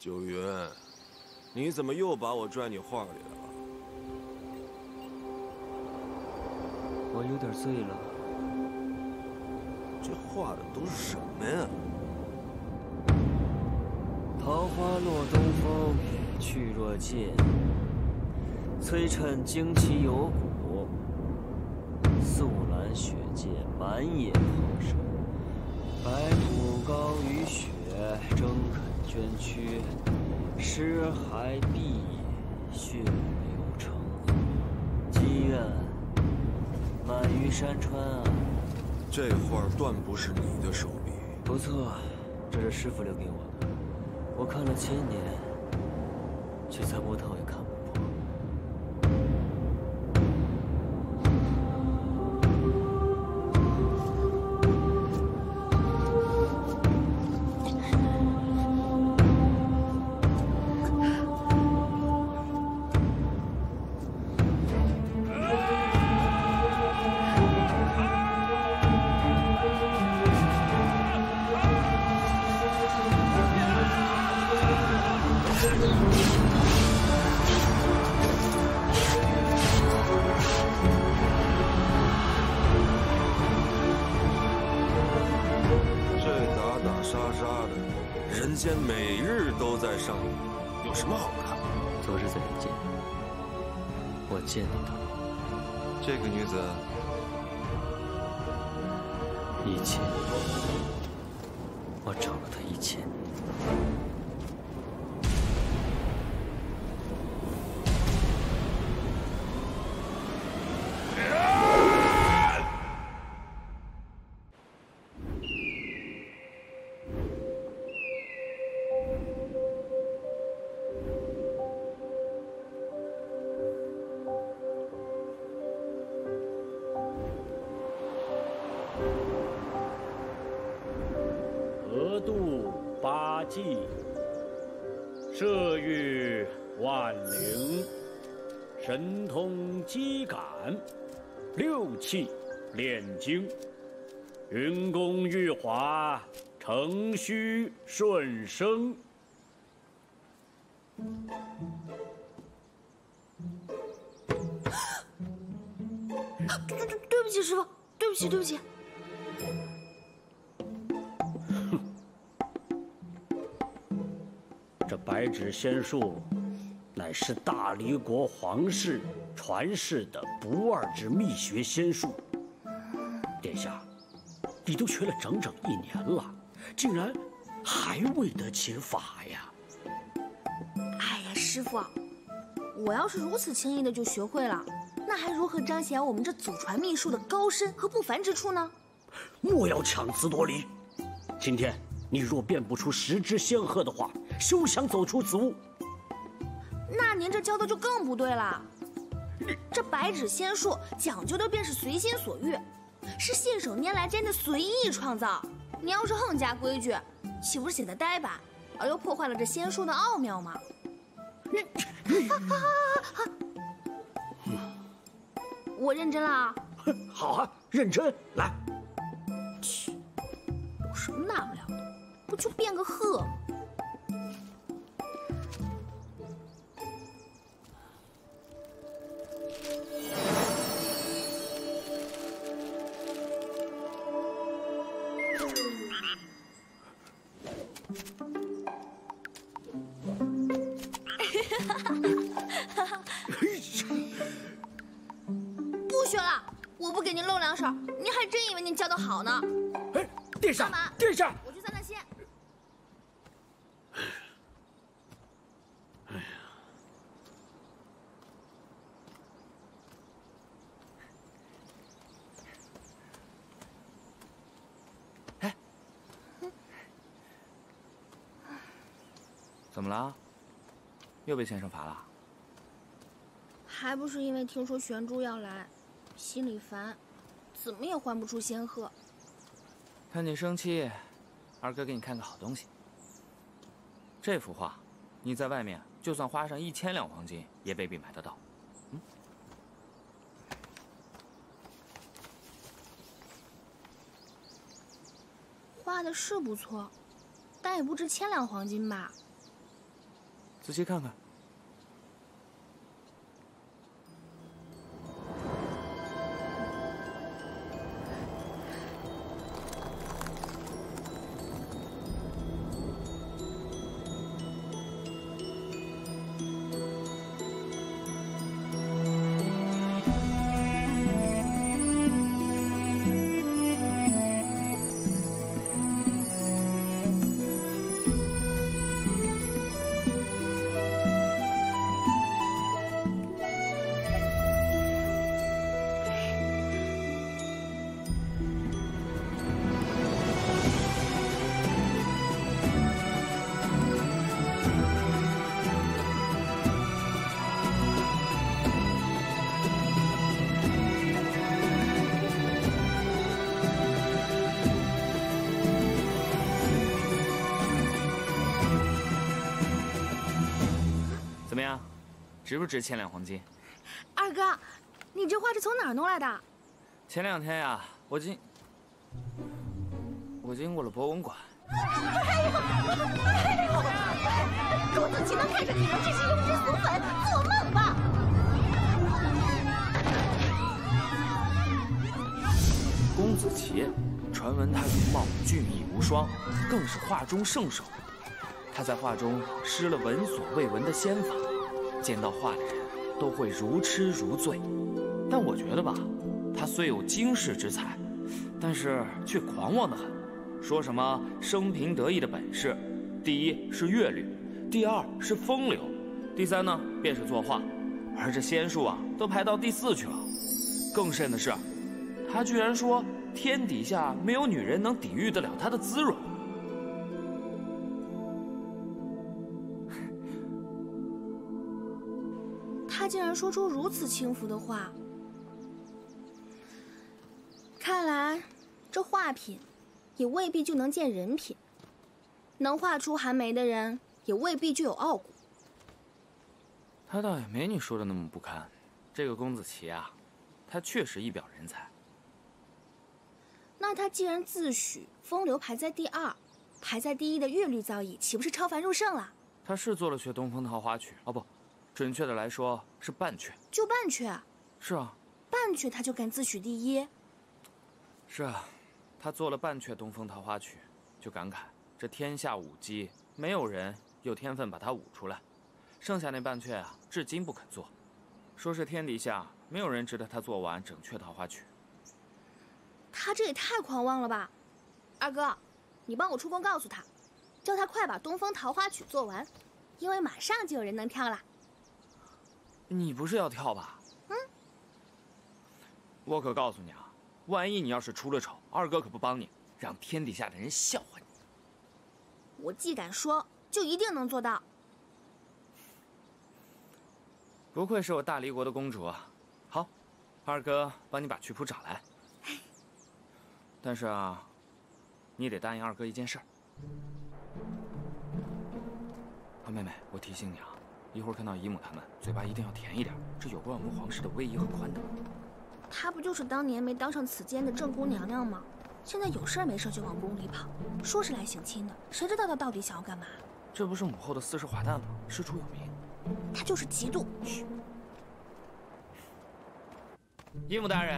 九云，你怎么又把我拽你话里来了？ 我有点醉了。 这画的都是什么呀？ 桃花落东风，去若剑。催衬旌旗有骨，素兰雪界满野炮声。白骨高于雪，征垦捐躯。尸骸毕，血流成河。积怨满于山川啊！ 这画断不是你的手笔。 不错，这是师傅留给我的。我看了1000年，却猜不透也看不破。 人间每日都在上演，有什么好看？ 昨日在人间，我见到她。 这个女子 1000，我找了她1000。 河渡8纪，射御万灵，神通机感，6气炼精，云宫玉华，承虚顺生。 对不起，师傅，对不起，对不起。 这白芷仙术，乃是大离国皇室传世的不二之秘学仙术。殿下，你都学了整整1年了，竟然还未得其法呀！ 哎呀，师傅，我要是如此轻易的就学会了，那还如何彰显我们这祖传秘术的高深和不凡之处呢？ 莫要强词夺理。今天你若辨不出10只仙鹤的话，休想走出此屋。 那您这教的就更不对了。这白芷仙术讲究的便是随心所欲，是信手拈来间的随意创造。你要是横加规矩，岂不是显得呆板，而又破坏了这仙术的奥妙吗？我认真了啊！ 好啊，认真来。 去，有什么大不了的？不就变个鹤吗？不学了，我不给您露两手，您还真以为您教得好呢。 哎，殿下，殿下， 我去散散心。 哎呀， 哎，怎么了？又被先生罚了？ 还不是因为听说玄珠要来，心里烦，怎么也唤不出仙鹤。 看你生气，二哥给你看个好东西。这幅画，你在外面就算花上1000两黄金，也未必买得到。嗯， 画的是不错，但也不值1000两黄金吧？ 仔细看看。怎么样，值不值千两黄金？ 二哥，你这画是从哪儿弄来的？ 前2天呀，我经过了博文馆。 公子岂能看着女人这是庸脂俗粉，做梦吧！ 公子奇，传闻他容貌俊逸无双，更是画中圣手。他在画中施了闻所未闻的仙法，见到画的人都会如痴如醉。但我觉得吧，他虽有惊世之才，但是却狂妄得很，说什么生平得意的本事，第一是阅历，第二是风流，第三呢便是作画，而这仙术啊都排到第4去了。更甚的是，他居然说天底下没有女人能抵御得了他的滋润。 他竟然说出如此轻浮的话，看来这画品也未必就能见人品，能画出寒梅的人也未必就有傲骨。 他倒也没你说的那么不堪。这个公子奇啊，他确实一表人才。 那他既然自诩风流排在第2，排在第1的乐律造诣岂不是超凡入圣了？ 他是做了阙《东风桃花曲》，哦不，准确的来说是半阙。 就半阙？ 是啊， 半阙他就敢自诩第1？ 是啊，他做了半阙《东风桃花曲》，就感慨这天下舞姬没有人有天分把它舞出来，剩下那半阙啊，至今不肯做，说是天底下没有人值得他做完整阙《桃花曲》。 他这也太狂妄了吧！二哥，你帮我出宫告诉他，叫他快把《东风桃花曲》做完，因为马上就有人能跳了。 你不是要跳吧？ 嗯。 我可告诉你啊，万一你要是出了丑，二哥可不帮你，让天底下的人笑话你。 我既敢说，就一定能做到。 不愧是我大离国的公主啊！好，二哥帮你把曲谱找来。但是啊，你得答应二哥一件事儿。好，妹妹，我提醒你啊，一会儿看到姨母他们，嘴巴一定要甜一点，这有关我们皇室的威仪和宽等。 她不就是当年没当上此间的正宫娘娘吗？现在有事没事就往宫里跑，说是来省亲的，谁知道她到底想要干嘛？ 这不是母后的4世华诞吗？师出有名。 她就是嫉妒。嘘。 姨母大人。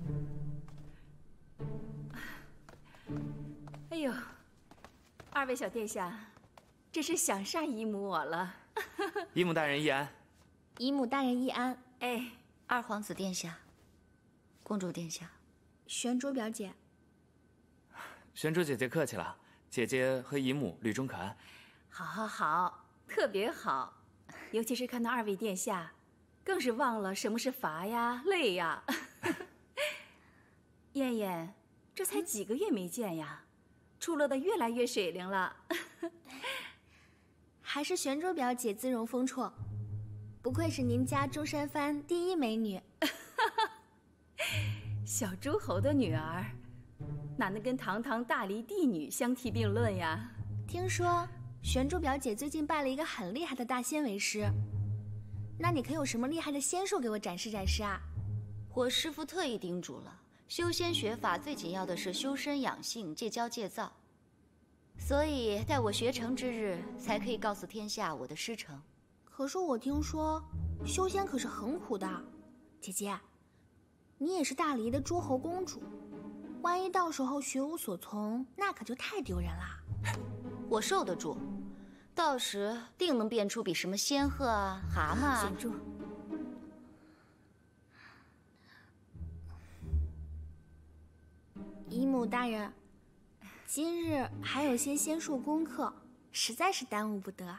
哎呦，二位小殿下，真是想煞姨母我了。 姨母大人易安。 姨母大人易安。 哎， 二皇子殿下，公主殿下， 玄珠表姐。 玄珠姐姐客气了，姐姐和姨母吕中可安。 好，好，好，特别好。尤其是看到二位殿下，更是忘了什么是乏呀、累呀。燕燕，这才几个月没见呀，出落得越来越水灵了。 还是玄珠表姐姿容丰绰，不愧是您家中山藩第1美女。 小诸侯的女儿，哪能跟堂堂大黎帝女相提并论呀？ 听说玄珠表姐最近拜了一个很厉害的大仙为师，那你可有什么厉害的仙术给我展示展示啊？ 我师父特意叮嘱了，修仙学法最紧要的是修身养性、戒骄戒躁。 所以待我学成之日，才可以告诉天下我的师承。 可是我听说，修仙可是很苦的。姐姐，你也是大黎的诸侯公主，万一到时候学无所从，那可就太丢人啦。 我受得住，到时定能变出比什么仙鹤啊、蛤蟆啊。 玄珠， 姨母大人，今日还有些仙术功课，实在是耽误不得。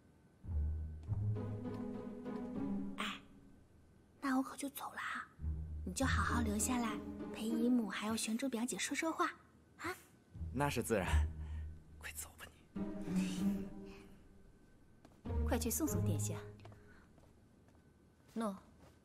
哎，那我可就走了啊，你就好好留下来陪姨母还有玄珠表姐说说话啊。 那是自然，快走吧你。 快去送送殿下。 诺。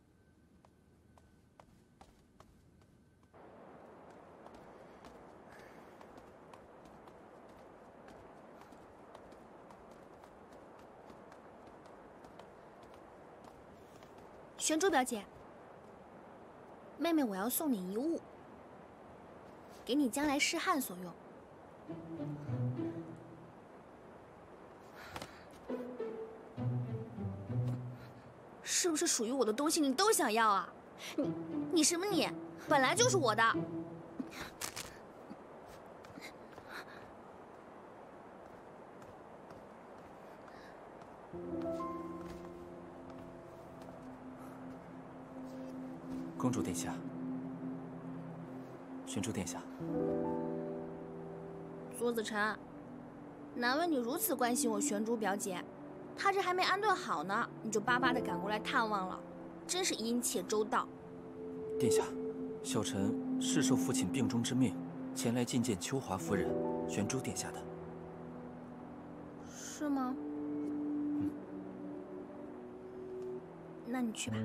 玄珠表姐，妹妹我要送你一物，给你将来试汉所用。是不是属于我的东西你都想要啊？你什么你？本来就是我的。 公主殿下，玄珠殿下， 左子辰，难为你如此关心我玄珠表姐，她这还没安顿好呢，你就巴巴的赶过来探望了，真是殷切周到。 殿下，小臣是受父亲病中之命，前来觐见秋华夫人、玄珠殿下的。 是吗？那你去吧。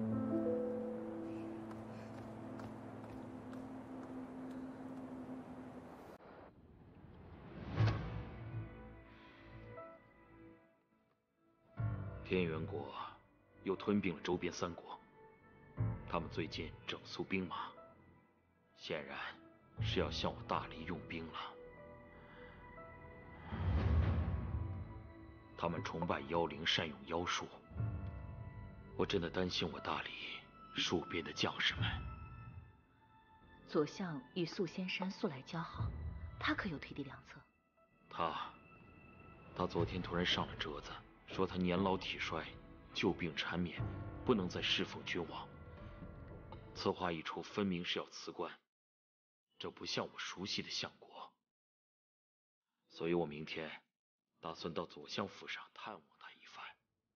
天元国又吞并了周边3国，他们最近整肃兵马，显然是要向我大黎用兵了。他们崇拜妖灵，善用妖术，我真的担心我大黎戍边的将士们。 左相与素仙山素来交好，他可有推敌良策？ 他昨天突然上了折子，说他年老体衰，旧病缠绵，不能再侍奉君王。此话一出，分明是要辞官，这不像我熟悉的相国。所以我明天打算到左相府上探望他一番。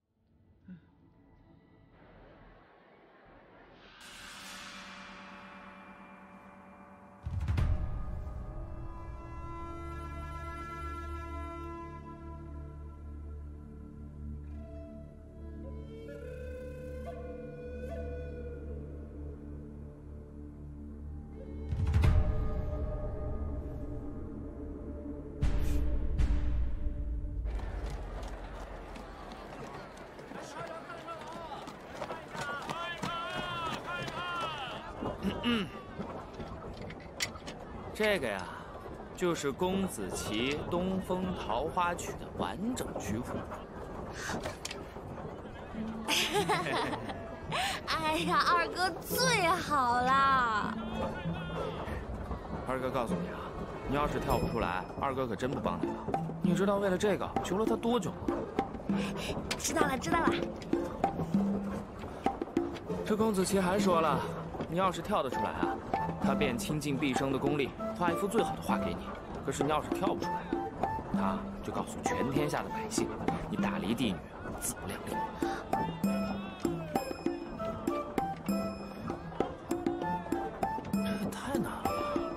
这个呀，就是公子奇《东风桃花曲》的完整曲谱。 哎呀，二哥最好啦！ 二哥告诉你啊，你要是跳不出来，二哥可真不帮你了。你知道为了这个求了他多久吗？ 知道了，知道了。 这公子奇还说了，你要是跳得出来啊，他便倾尽毕生的功力画一幅最好的画给你。可是你要是跳不出来，他就告诉全天下的百姓，你大黎帝女自不量力。这也太难了吧！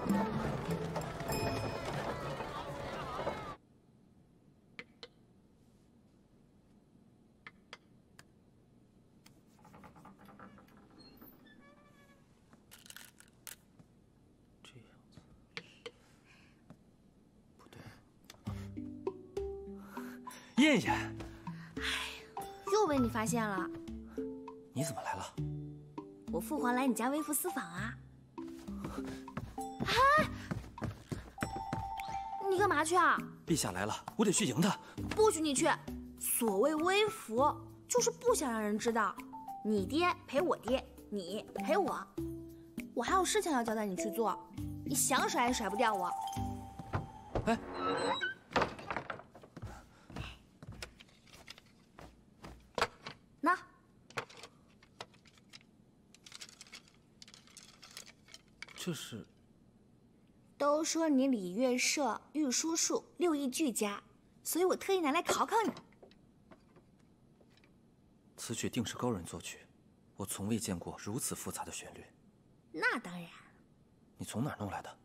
燕燕， 又被你发现了。 你怎么来了？ 我父皇来你家微服私访啊！哎，你干嘛？ 嘛去啊？ 陛下来了，我得去迎他。 不许你去！所谓微服，就是不想让人知道。你爹陪我爹，你陪我。我还有事情要交代你去做，你想甩也甩不掉我。 哎， 那这是？ 都说你礼乐射御书数6艺俱佳，所以我特意拿来考考你。 此曲定是高人作曲，我从未见过如此复杂的旋律。 那当然。 你从哪儿弄来的？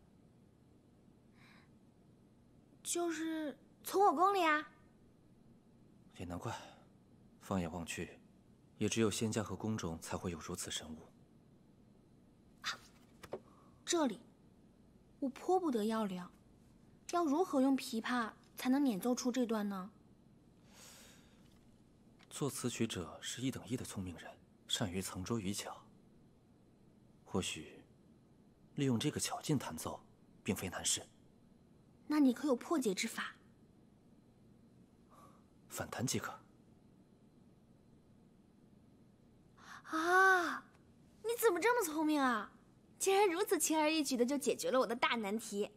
就是从我宫里啊。 也难怪，放眼望去，也只有仙家和宫中才会有如此神物。 这里，我颇不得要领，要如何用琵琶才能演奏出这段呢？ 作词曲者是1等1的聪明人，善于藏拙于巧。或许，利用这个巧劲弹奏，并非难事。 那你可有破解之法？ 反弹即可。 啊，你怎么这么聪明啊？竟然如此轻而易举的就解决了我的大难题。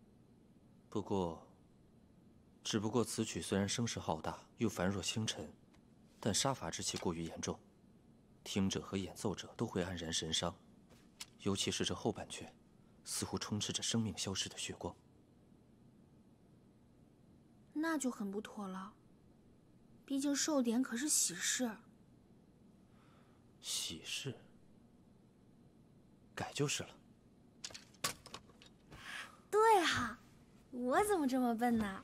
只不过此曲虽然声势浩大，又繁若星辰，但杀伐之气过于严重，听者和演奏者都会黯然神伤。尤其是这后半阙，似乎充斥着生命消逝的血光。 那就很不妥了，毕竟寿典可是喜事。 喜事？改就是了。 对啊，我怎么这么笨呢？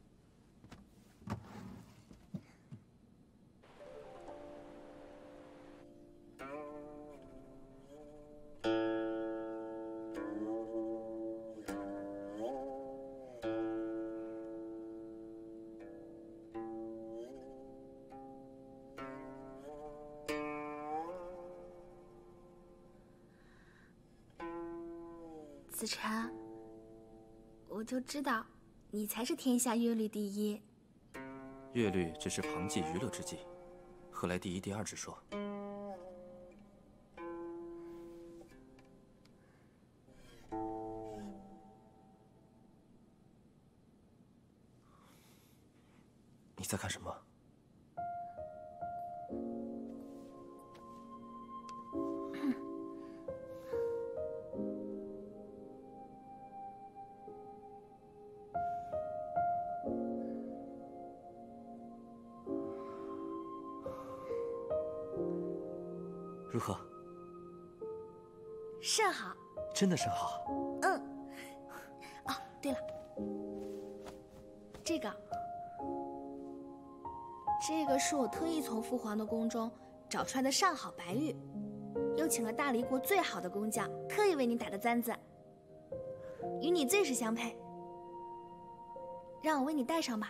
子辰，我就知道，你才是天下乐律第一。 乐律只是旁记娱乐之计，何来第一、第二之说？你在看什么？如何？ 甚好。 真的甚好。 嗯。哦，对了，这个是我特意从父皇的宫中找出来的上好白玉，又请了大黎国最好的工匠，特意为你打的簪子，与你最是相配。让我为你戴上吧。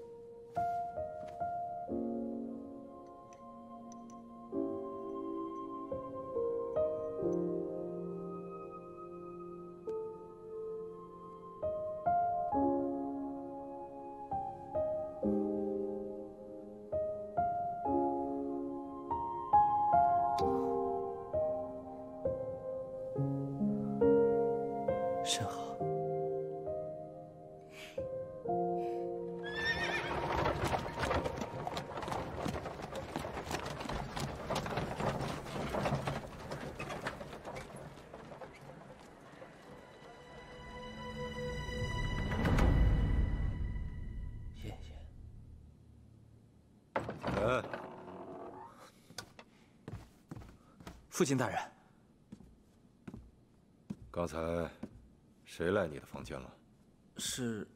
甚好。爷爷。父亲大人。 刚才谁来你的房间了？ 是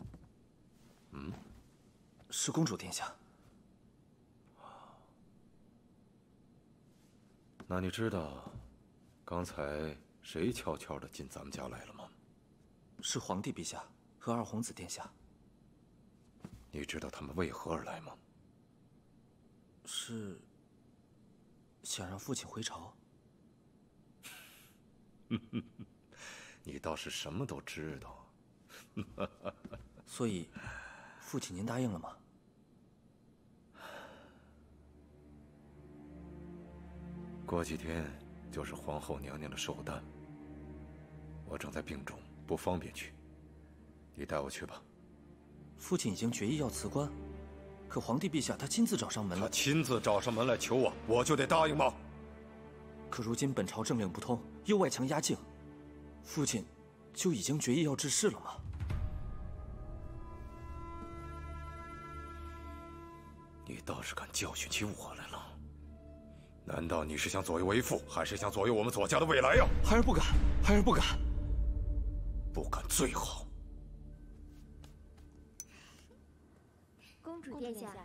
公主殿下。 那你知道刚才谁悄悄地进咱们家来了吗？ 是皇帝陛下和二皇子殿下。 你知道他们为何而来吗？ 是想让父亲回朝。 你倒是什么都知道。 所以，父亲您答应了吗？ 过几天就是皇后娘娘的寿诞，我正在病中，不方便去。你带我去吧。 父亲已经决意要辞官，可皇帝陛下他亲自找上门来。 他亲自找上门来求我，我就得答应吗？ 可如今本朝政令不通，又外强压境，父亲就已经决意要致仕了吗？ 你倒是敢教训起我来了！难道你是想左右为父，还是想左右我们左家的未来呀？ 孩儿不敢，孩儿不敢。 不敢最好。 公主殿下，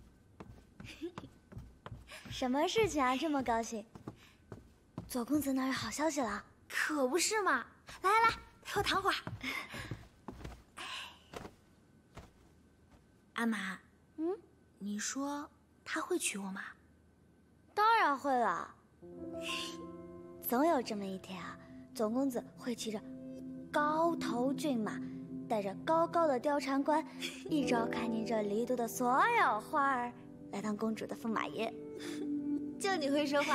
什么事情啊？这么高兴？左公子那儿有好消息了？ 可不是嘛！来来来，陪我躺会儿。阿玛，你说他会娶我吗？ 当然会了。总有这么一天啊，左公子会骑着高头骏马，带着高高的貂蝉冠，一招看尽这离都的所有花儿，来当公主的驸马爷。 就你会说话。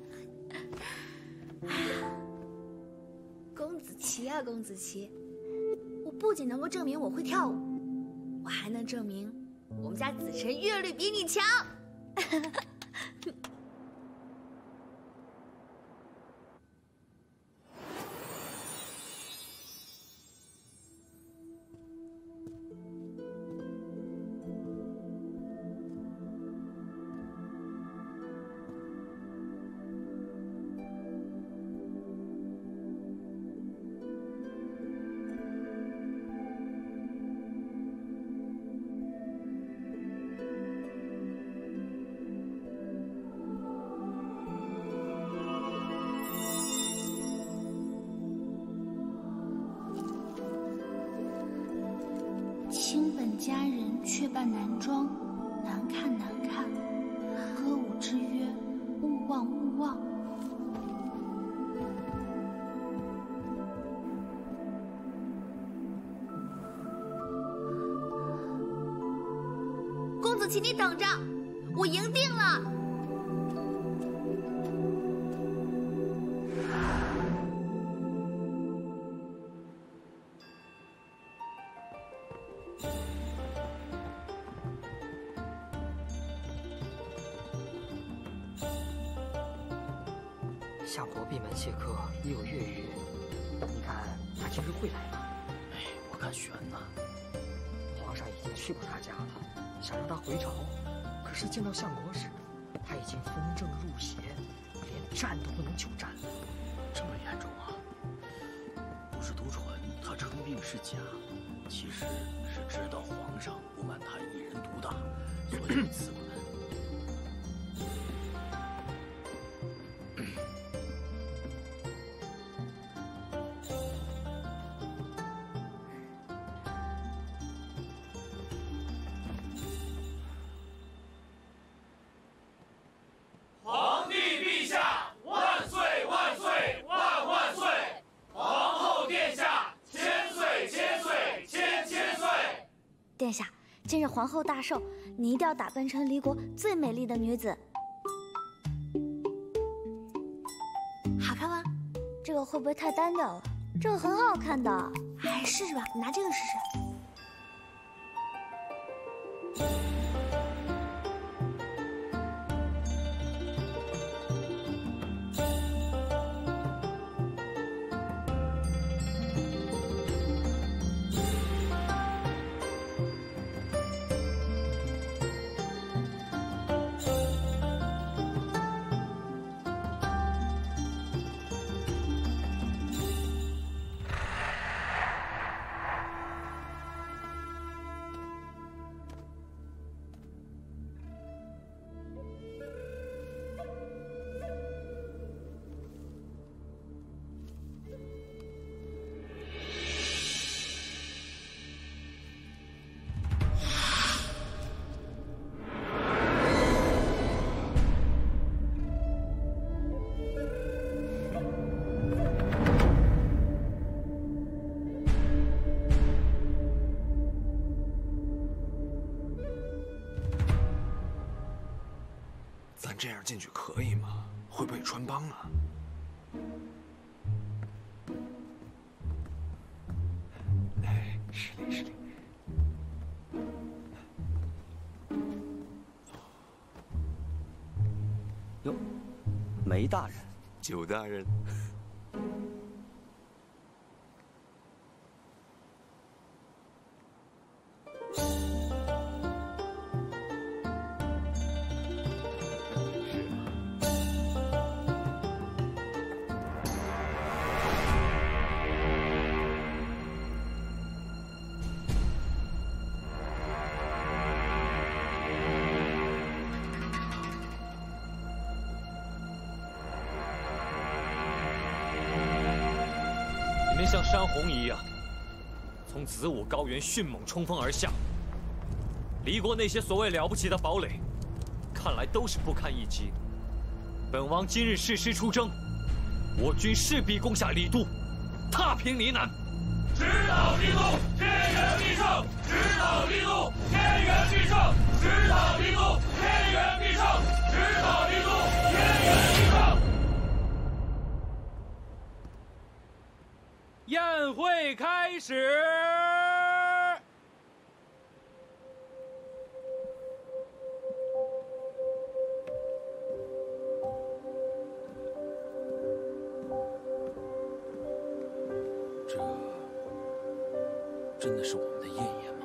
公子奇啊，公子奇！我不仅能够证明我会跳舞，我还能证明我们家子辰乐律比你强。 卿本佳人却扮男装，难看难看。歌舞之约，勿忘勿忘。 公子奇，你等着，我赢定了！ 相国闭门谢客已有月余，你看他今日会来吗？ 哎，我看悬呐。 皇上已经去过他家了，想让他回朝，可是见到相国时，他已经风正入邪，连站都不能久站了。 这么严重啊？不是独传他称病是假，其实是知道皇上不满他一人独大，所以辞官。 殿下，今日皇后大寿，你一定要打扮成离国最美丽的女子。 好看吗？ 这个会不会太单调了？这个很好看的。 哎，试试吧，拿这个试试。 咱这样进去可以吗？会不会穿帮啊？哎，失礼失礼。 哟，梅大人， 九大人。 你们像山洪一样，从子午高原迅猛冲锋而下，离国那些所谓了不起的堡垒，看来都是不堪一击。本王今日誓师出征，我军势必攻下李都，踏平呢南。 直捣离都，天元必胜！直捣离都，天元必胜！直捣离都，天元必胜！直捣离都，天元必胜！ 宴会开始。 真的是我们的艳艳。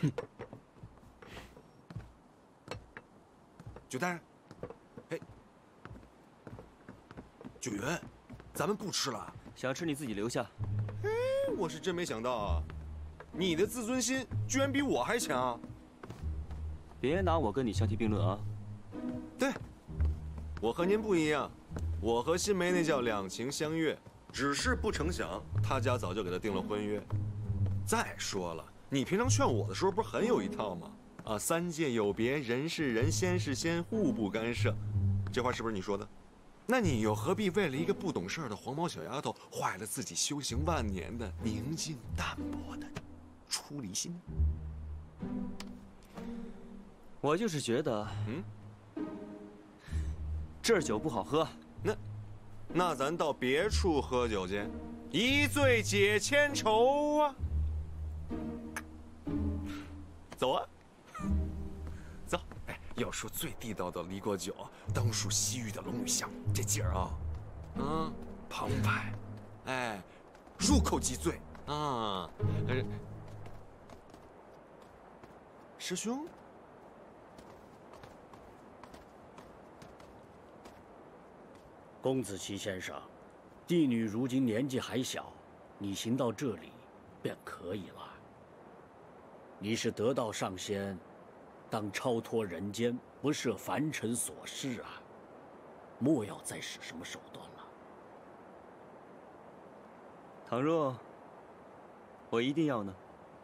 九大人，哎，九元，咱们不吃了。 想吃你自己留下。 我是真没想到啊，你的自尊心居然比我还强。 别拿我跟你相提并论啊。 对，我和您不一样，我和新梅那叫两情相悦，只是不成想他家早就给他定了婚约。再说了，你平常劝我的时候不是很有一套吗？啊，三界有别，人是人，仙是仙，互不干涉，这话是不是你说的？那你又何必为了一个不懂事的黄毛小丫头，坏了自己修行万年的宁静淡泊的出离心？ 我就是觉得，这儿酒不好喝。 那咱到别处喝酒去，一醉解千愁啊！走啊，走！哎，要说最地道的离国酒，当属西域的龙女香，这劲儿啊，澎湃，哎，入口即醉啊！师兄。 公子奇先生，帝女如今年纪还小，你行到这里便可以了。你是得道上仙，当超脱人间，不涉凡尘琐事啊，莫要再使什么手段了。 倘若我一定要呢？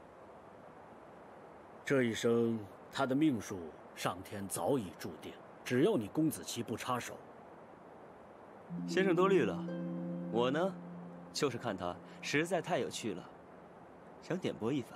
这一生他的命数，上天早已注定，只要你公子奇不插手。 先生多虑了，我呢，就是看他实在太有趣了，想点拨一番。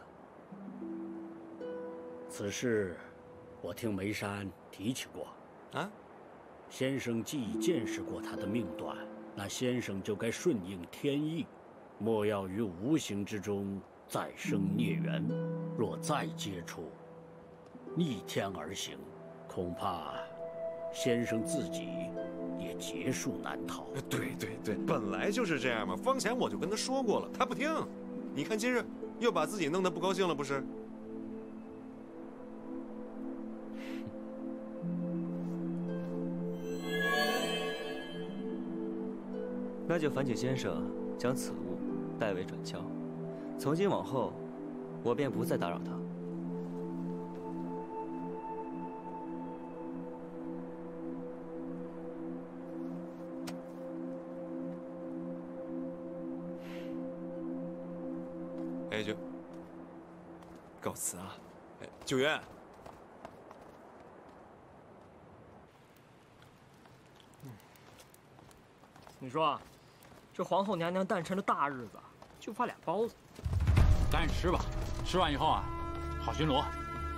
此事，我听梅山提起过。 啊， 先生既已见识过他的命断，那先生就该顺应天意，莫要于无形之中再生孽缘。若再接触，逆天而行，恐怕先生自己也劫数难逃。 对，本来就是这样嘛。方前我就跟他说过了，他不听。你看今日又把自己弄得不高兴了，不是？ 那就烦请先生将此物代为转交。从今往后，我便不再打扰他。 哎，就告辞啊！哎，九元， 你说，这皇后娘娘诞辰的大日子，就发俩包子， 赶紧吃吧。吃完以后啊，好巡逻。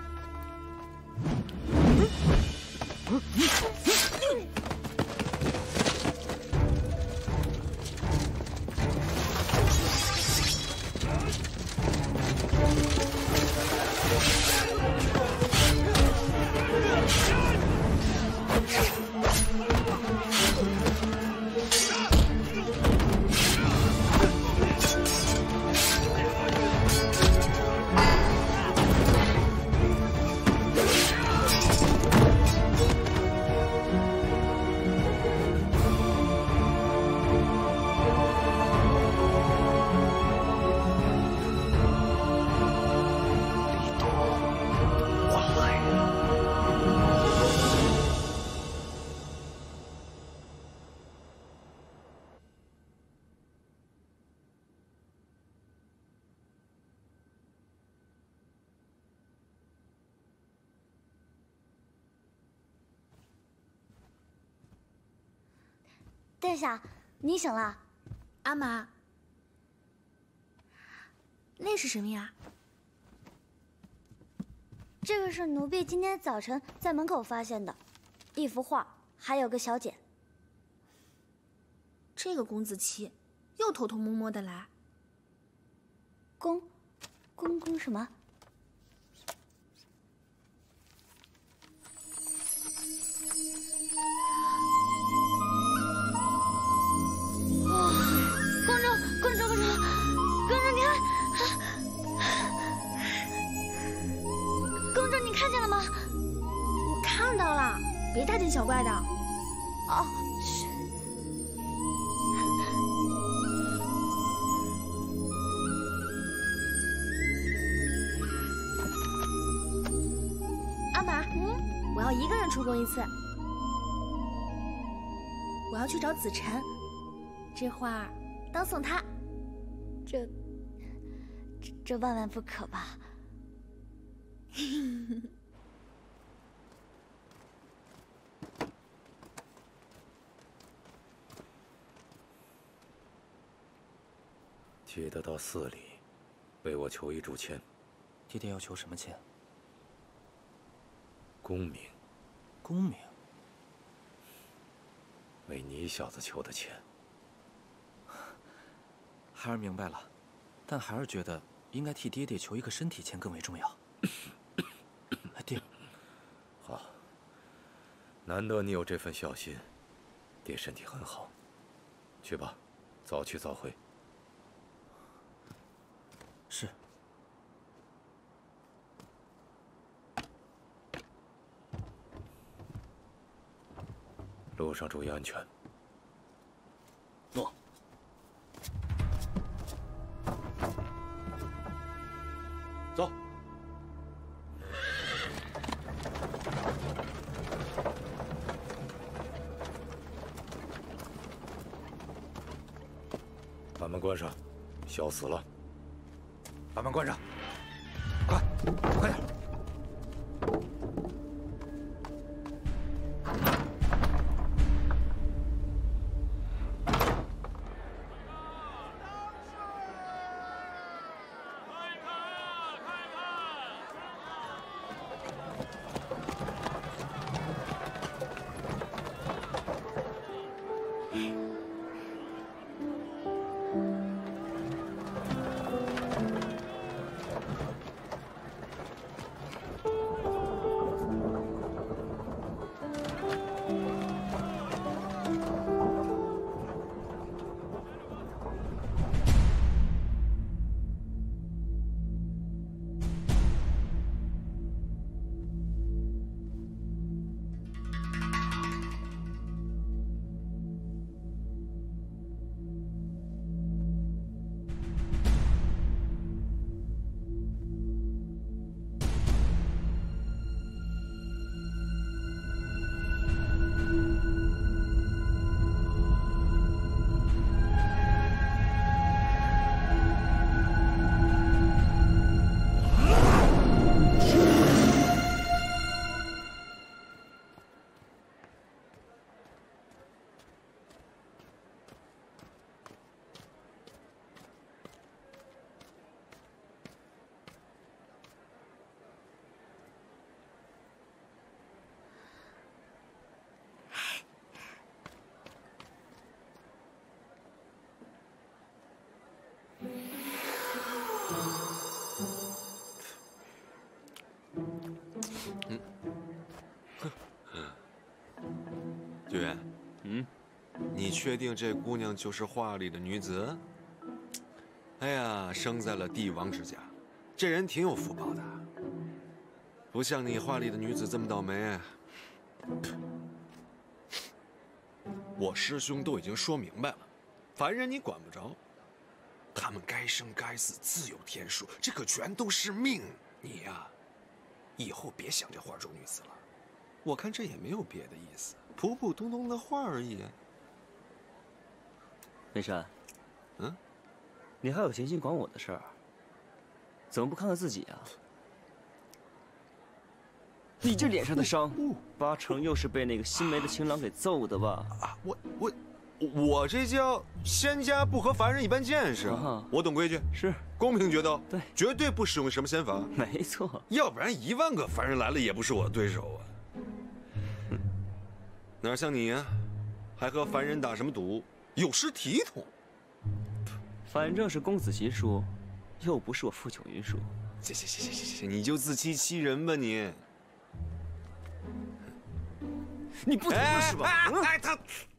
殿下，你醒了。 阿玛，那是什么呀？ 这个是奴婢今天早晨在门口发现的，一幅画，还有个小简。 这个公子奇又偷偷摸摸的来。 公什么？公主，你看， 看见了吗？我看到了，别大惊小怪的。 哦，是。 阿玛，我要一个人出宫一次。我要去找子晨，这会儿当送他。 这万万不可吧？ 记得到寺里为我求一炷签。 爹爹要求什么签？ 功名。 功名？ 为你小子求的签。 孩儿明白了，但孩儿觉得应该替爹爹求一个身体签更为重要。爹， 好，难得你有这份孝心，爹身体很好。去吧，早去早回。 是。 路上注意安全。 诺。 走。 把门关上，小死了。 把门关上，快点！ 剧元，你确定这姑娘就是画里的女子？哎呀，生在了帝王之家，这人挺有福报的，不像你画里的女子这么倒霉。我师兄都已经说明白了，凡人你管不着，他们该生该死自有天数，这可全都是命。你呀，以后别想这画中女子了，我看这也没有别的意思，普普通通的画而已。 梅山，你还有闲心管我的事儿，怎么不看看自己啊？你这脸上的伤，八成又是被那个新梅的情郎给揍的吧？ 啊，我这叫仙家不和凡人一般见识。我懂规矩， 是公平决斗， 对， 绝对不使用什么仙法。 没错， 要不然10000个凡人来了也不是我的对手啊。哪像你呀，还和凡人打什么赌？有失体统。 反正是公子习书，又不是我傅九云书。 行，你就自欺欺人吧你。 你不懂是吧？ 他。